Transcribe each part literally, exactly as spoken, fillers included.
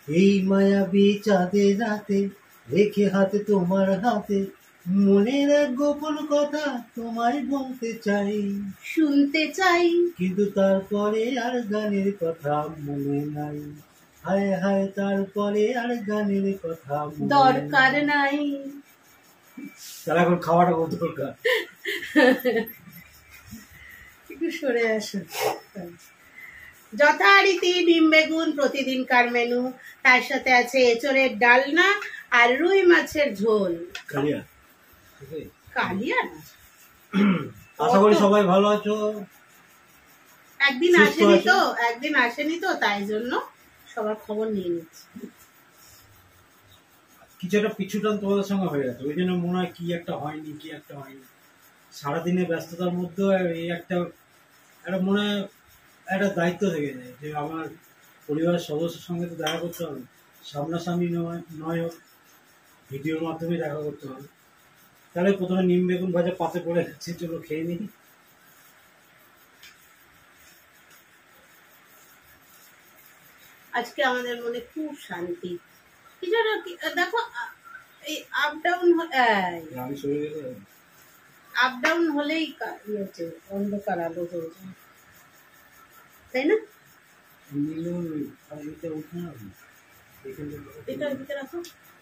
এই মায়াবী চাঁদের রাতে রেখে হাতে তোমার হাতে মনের এক গোপন কথা তোমায় বলতে চাই, শুনতে চাই, কিন্তু তারপরে আর গানের কথা মনে নাই। হায় হায় তারপরে আর গানের কথা মনে দরকার নাই। তারা এখন খাওয়াটা কত দরকার। একটু সরে আসো। যথারীতি ডিম বেগুন প্রতিদিনকার মেনু, তার সাথে আছে এঁচড়ের ডালনা আর রুই মাছের ঝোল। কালিয়া কালিয়া না, আশা করি সবাই ভালো আছো। একদিন আসেনি তো একদিন আসেনি তো তাই জন্য সবার খবর নিয়ে নিচ্ছি। কিছু একটা পিছুটান তোমাদের সঙ্গে হয়ে গেছে, ওই জন্য মনে হয় কি একটা হয়নি কি একটা হয়নি। সারাদিনের ব্যস্ততার মধ্যে এই একটা একটা মনে হয় একটা দায়িত্ব থেকে যায় যে আমার পরিবারের সদস্যের সঙ্গে তো দেখা করতে হবে, সামনাসামনি নয় নয় হোক ভিডিওর মাধ্যমে দেখা করতে হবে। তাহলে প্রথমে নিম বেগুন ভাজা পাতে পড়ে যাচ্ছে, চলো খেয়ে নিই। আজকে আমাদের মনে খুব শান্তি। কিছু দেখো এই আপ ডাউন আপ ডাউন হলেই অন্ধকার আলো হয়ে যায়, তাই না? এটার ভিতরে রাখো।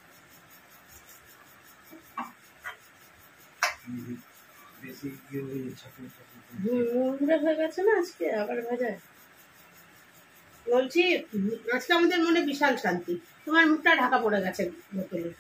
মুড়ে হয়ে গেছে না আজকে আবার ভাজায়। বলছি আজকে আমাদের মনে বিশাল শান্তি। তোমার মুখটা ঢাকা পড়ে গেছে বোতলে।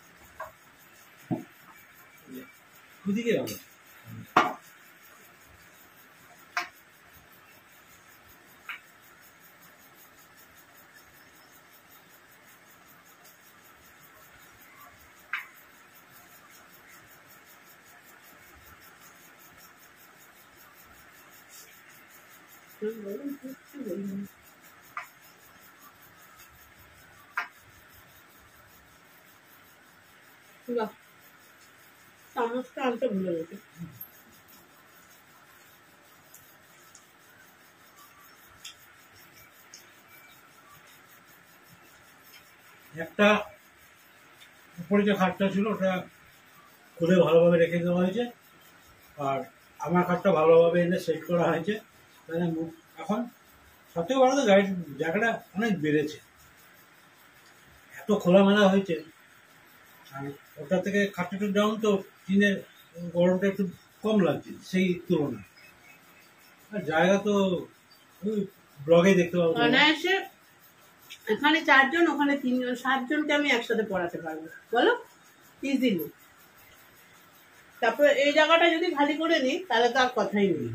চামচটা আনতে ভুলে গেছে। একটা উপরে যে খাটটা ছিল ওটা খুলে ভালোভাবে রেখে দেওয়া হয়েছে, আর আমার খাটটা ভালোভাবে এনে সেট করা হয়েছে। এখন সবথেকে বড় তো গাড়ির জায়গাটা অনেক বেড়েছে, এত খোলামেলা হয়েছে। আর ওটা থেকে খাটটা একটু ডাউন তো টিনের গরমটা একটু কম লাগছে সেই তুলনায়। আর জায়গা তো ব্লগে দেখতে পাবো। অনায়াসে এখানে চারজন ওখানে তিনজন, সাতজনকে আমি একসাথে পড়াতে পারবো বলো, ইজিলি। তারপরে এই জায়গাটা যদি খালি করে নিই তাহলে তো আর কথাই নেই।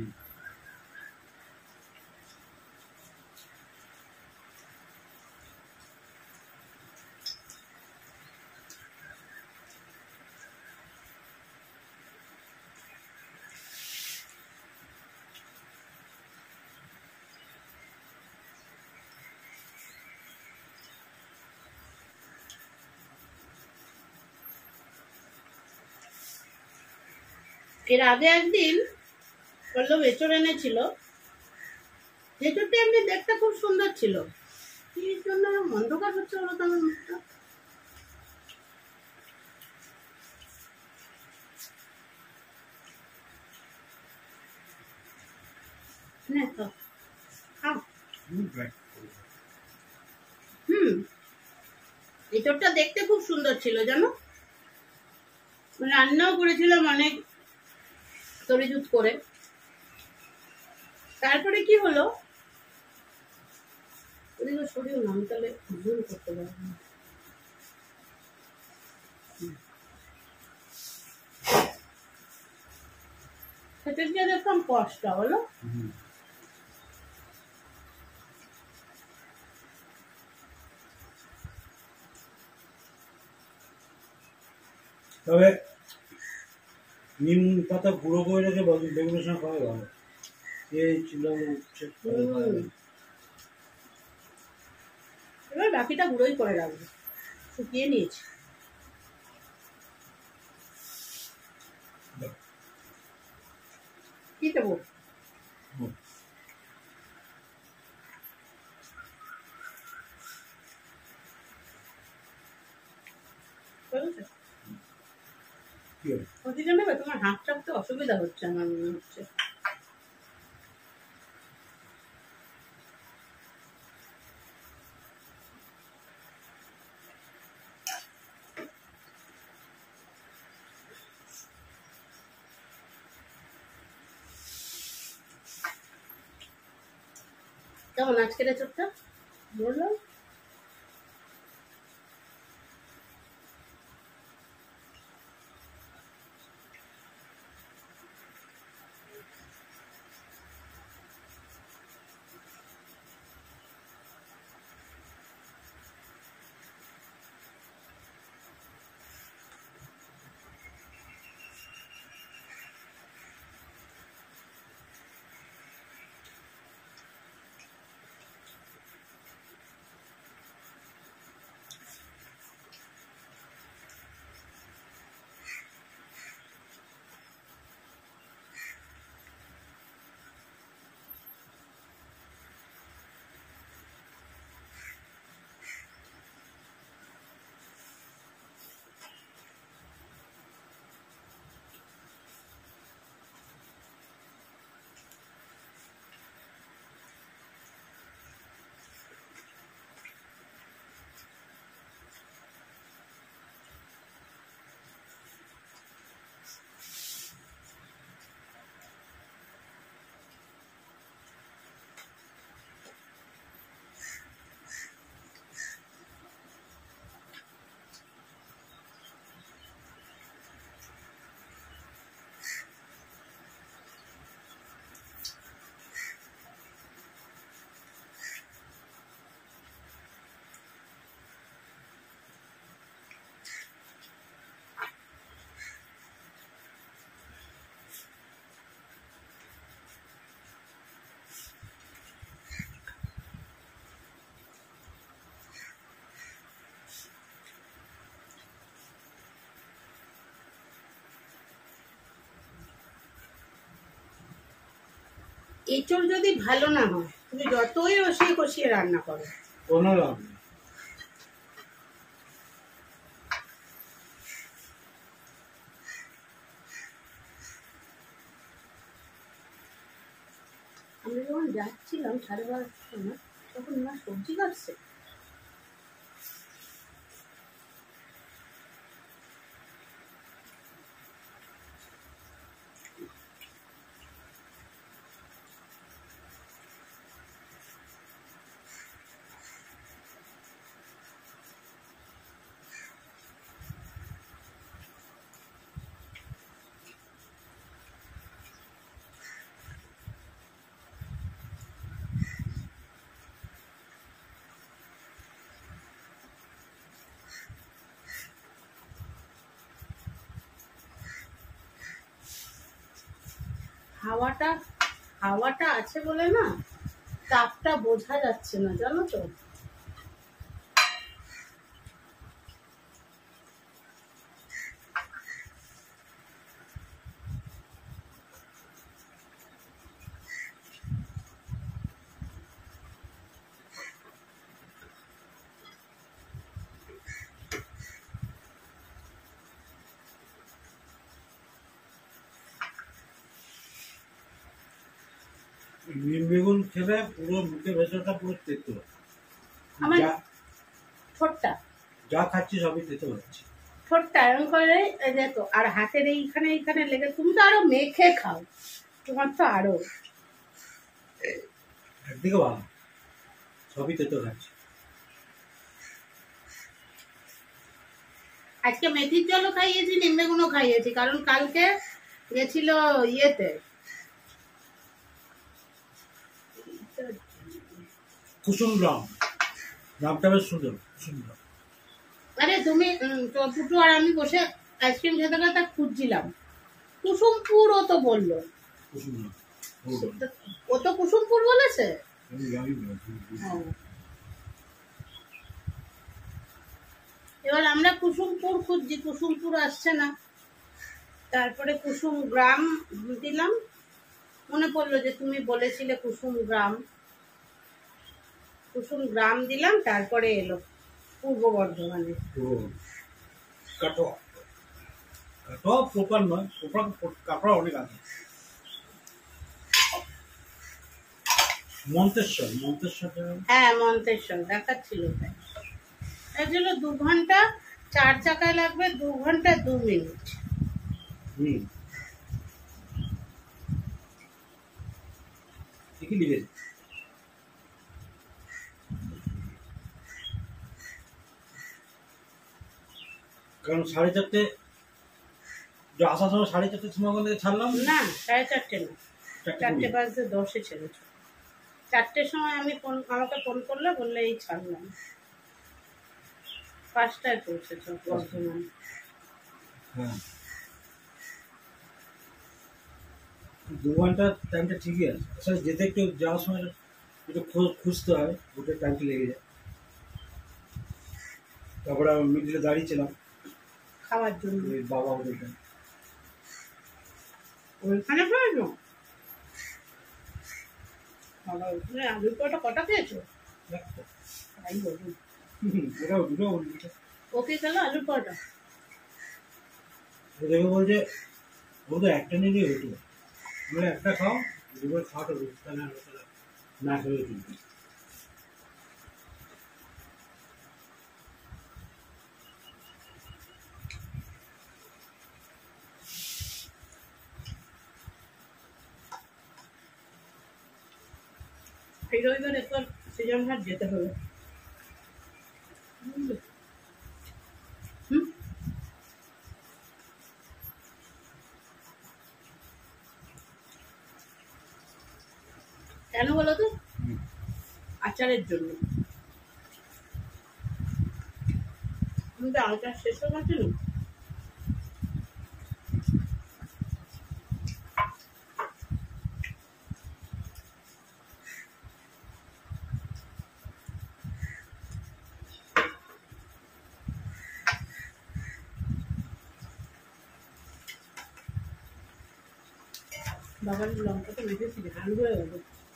এর আগে একদিন বললো এঁচড় এনেছিল, এঁচড়টা এমনি দেখতে খুব সুন্দর ছিল, কি জন্য অন্ধকার হচ্ছে বলো তো আমার মুখটা। হুম এঁচড়টা দেখতে খুব সুন্দর ছিল জানো, রান্নাও করেছিলাম অনেক তরিজুত করে। তারপরে কি হলো, শরীর নাম তাহলে ভুল করতে পারবো না। সেটা গিয়ে দেখলাম কষ্ট বলো। তবে নিম পাতা গুঁড়ো করে রেখে বেগুনের সঙ্গে খাওয়া ভালো। এই ছিল এবার বাকিটা গুঁড়োই করে রাখবো, শুকিয়ে নিয়েছি। কি দেবো? বুঝেছো? কি হবে? ওদিকে নেবে, তোমার হাঁক চাপতে অসুবিধা হচ্ছে আমার মনে হচ্ছে। কেমন আজকের চোখটা বললাম? এঁচড় যদি ভালো না হয়, তুমি যতই রসিয়ে কষিয়ে রান্না করো, কোনো লাভ নেই। আমরা যখন যাচ্ছিলাম সাড়ে বারোটার সময়, তখন মা সবজি কাটছে। হাওয়াটা হাওয়াটা আছে বলে না তাপটা বোঝা যাচ্ছে না, জানো তো। নিম বেগুন খেলে পুরো মুখে ভেতরটা পুরো তেতো। আমার যা ঠোঁটটা যা খাচ্ছি সবই তেতো হচ্ছে। ঠোঁটটা এরকম করে যেত, আর হাতের এইখানে এইখানে লেগে, তুমি তো আরো মেখে খাও, তোমার তো আরো। একদিকে ভালো, সবই তেতো খাচ্ছি। আজকে মেথির জলও খাইয়েছি, নিম্বেগুনও খাইয়েছি, কারণ কালকে গেছিল ইয়েতে, কুসুম গ্রাম, গ্রামটা বেশ সুন্দর। কুসুম গ্রাম আরে তুমি উম, তো পুটু আর আমি বসে আইসক্রিম খেতে খেতে খুঁজছিলাম, কুসুমপুর ও তো বললো। কুসুম গ্রাম ও তো কুসুমপুর বলেছে। আমি জানি না। হ্যাঁ। এবার আমরা কুসুমপুর খুঁজছি, কুসুমপুর আসছে না। তারপরে কুসুম গ্রাম দিলাম, মনে পড়লো যে তুমি বলেছিলে কুসুম গ্রাম, কুসুম গ্রাম দিলাম, তারপরে এলো পূর্ব বর্ধমানে। ও কাটোয়া কাটোয়া প্রপার নয়, প্রপার কাটোয়া অনেক আছে। মন্তেশ্বর মন্তেশ্বর হ্যাঁ মন্তেশ্বর দেখাচ্ছিল তাই। এর জন্য দু ঘন্টা চার চাকায় লাগবে, দু ঘন্টা দু মিনিট। হুম ঠিকই লিখেছে। কারণ সাড়ে চারটে যে আসার সময় সাড়ে চারটের সময় ওখান থেকে ছাড়লাম না সাড়ে চারটে না, চারটে চারটে কুড়ি। বাজতে দশে ছেড়েছ। চারটের সময় আমি ফোন আমাকে ফোন করলে বললে এই ছাড়লাম। পাঁচটায় পৌঁছেছ বর্ধমান। হ্যাঁ দু ঘন্টা টাইমটা ঠিকই আছে। আসলে যেতে একটু যাওয়ার সময় একটু খোঁজ- খুঁজতে হয়, ওটা টাইমটা লেগে যায়। তারপরে আমি মিডিলে দাঁড়িয়েছিলাম খাওয়ার জন্য ওই বাবা ওদেরটা। ওইখানে পেয়েছো? বাবা ওখানে আলুর পরোটা কটা খেয়েছো? তাই বলুন। ওটাও দুটো দুটো ওকে খেলো আলুর পরোটা? ওদেরকে বলছে ও তো একটা নিয়ে হতো, আমরা একটা খাও দুবার খাওয়াটা রুখতে না না খেলে কিন্তু। এই রবিবার একবার সিজন হাট যেতে হবে। হুম কেন বলো তো? আচারের জন্য। কিন্তু আচার শেষ হয়ে গেছে না। বাবার লঙ্কা তো মেখেছি ঝাল হয়ে গেল।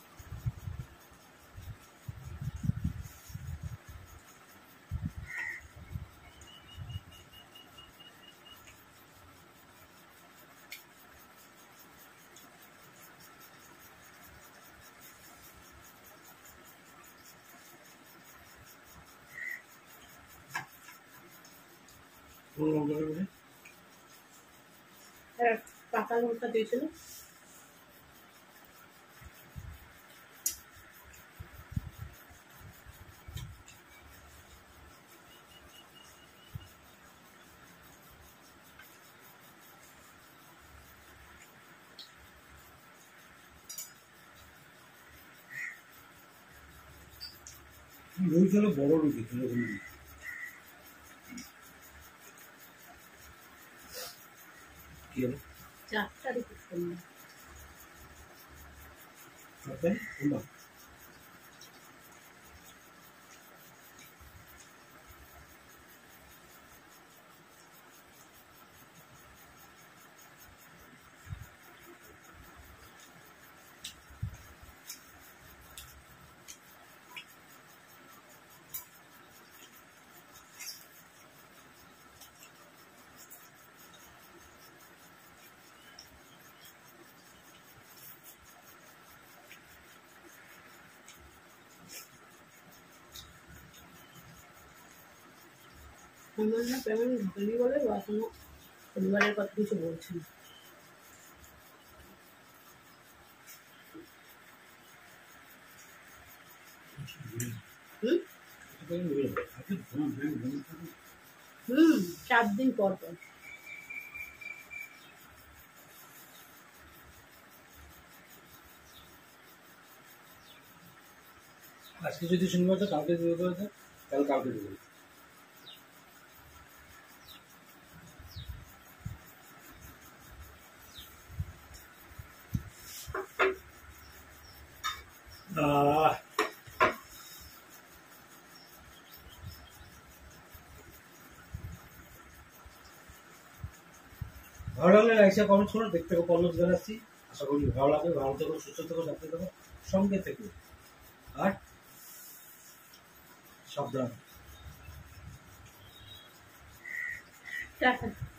কোন লঙ্কাটা বলে? আর পাকা লঙ্কা দিয়েছিল। রুই খেলে বড় রুই খেলে কোনো কি হলো চারটা রেখে করলাম। তাতে কোনটা আমার না পেমেন্ট ঢুকেনি বলে ও এখনো পরিবারের কথা কিছু বলছে না। হুম হুম চার দিন পর পর। আজকে যদি শনিবার তো কালকে দেবে করে দেয়, তাহলে কালকে দেবে। আহ ভালো লাগলে লাইক কমেন্ট করো। দেখতে থাকো পল্লব জানাচ্ছি। আশা করি ভালো লাগবে। ভালো থেকো, সুস্থ থেকো, সাথে থেকো, সঙ্গে থেকো। আর সাবধান। টাটা।